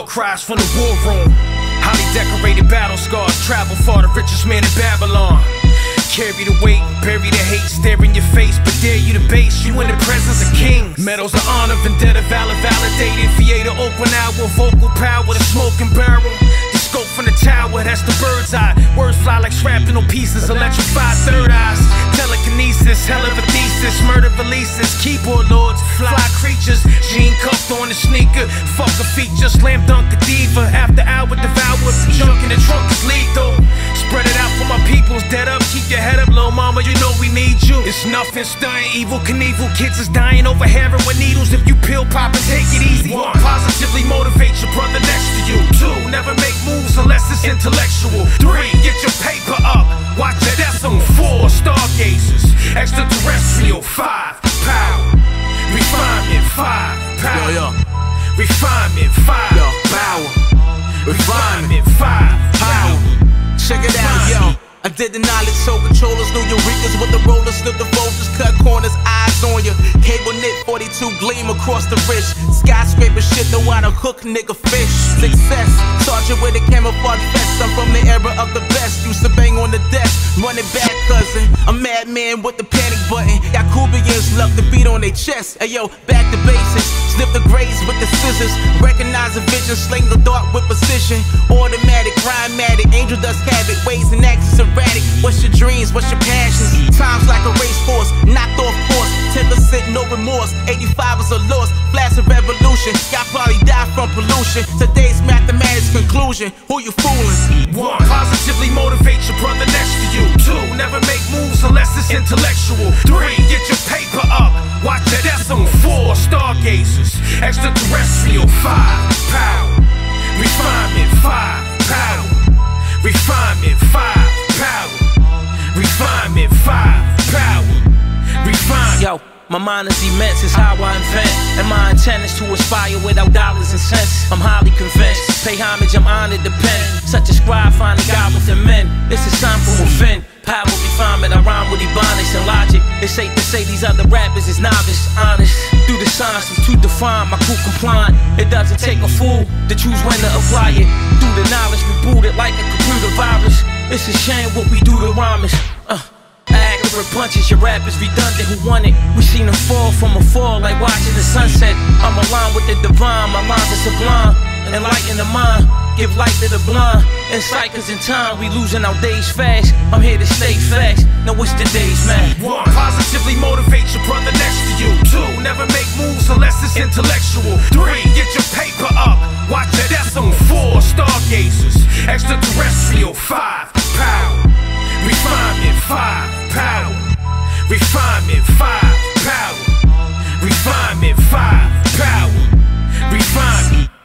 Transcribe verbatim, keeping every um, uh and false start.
cries from the war room. Highly decorated battle scars, travel far, the richest man in Babylon. Carry the weight, bury the hate, stare in your face, but dare you to base you in the presence of kings. Medals of honor, vendetta, valor, validated. Theater, open hour, vocal power, the smoking barrel. The scope from the tower, that's the bird's eye. Words fly like shrapnel pieces, electrified third eyes. Telekinesis, hell of a thesis, murder releases. Keyboard lords, fly creatures. Jean cuffed on the sneaker, fuck a feature, slam dunk a diva. After hour, devour the junk in the trunk is lethal. Spread it out for my peoples, dead up, keep your head up, little mama, you know we need you. It's nothing stunning, evil Knievel, kids is dying over heroin needles. If you pill pop and take it easy. One, positively motivate your brother next to you. Two, never make moves unless it's intellectual. Three, get your paper up, watch your decimal. Four, stargazers, extraterrestrial. Five, power, refinement. Five, power, yo, yo. refinement. Five, yo. power, Refinement. Five, power. Check it out, yo. I did the knowledge, so controllers, New Eurekas with the rollers, slip the folders, cut corners, eyes on you. Cable knit, forty-two gleam across the wrist. Skyscraper shit, the water hook, nigga fish. Success, sergeant with a camouflage vest. I'm from the era of the best. Used to bang on the desk, running back, cousin. A madman with the panic button. Yakubians love to beat on their chest. Hey yo, back to basics. Snip the grades with the scissors. Recognize a vision, sling the dart with precision. Automatic, rhymatic, angel dust habit, ways and axis erratic. What's your dreams? What's your passions? Times like a racehorse, knocked off course. ten percent no remorse. eighty-five is a loss. Flash of revolution. Y'all probably die from pollution. Today's mathematics conclusion. Who you fooling? One, positively motivate your brother next to you. Two, never make moves unless it's intellectual. Three, get your paper up, watch your decimal. Four, stargazers, extraterrestrial. Five, power, refinement. Five, power, refinement. Five, power, refinement. Five, power, refinement. Yo, my mind is immense, it's how I invent. And my intent is to aspire without dollars and cents. I'm highly convinced, pay homage, I'm honored to pen. Such a scribe, finally God within men. This is time from within. Power, refinement, I rhyme with ebonics and logic. It's safe to say these other rappers is novice, honest. Through the signs, I'm too defined, my crew compliant. It doesn't take a fool to choose when to apply it. Through the knowledge, we boot it like a computer virus. It's a shame what we do to rhymers. Uh. Accurate punches, your rap is redundant, who won it? We seen them fall from afar like watching the sunset. I'm aligned with the divine, my lines are sublime. Enlighten the mind, give light to the blind. In cycles in time, we losing our days fast. I'm here to stay fast, now what's the days, man? One, positively motivate your brother next to you. Two, never make moves unless it's intellectual. Three, get your paper up, watch your decimal. Four, stargazers, extraterrestrial. Five, power, refinement. Five, power, refinement. Five, power, refinement. Five, power, refinement.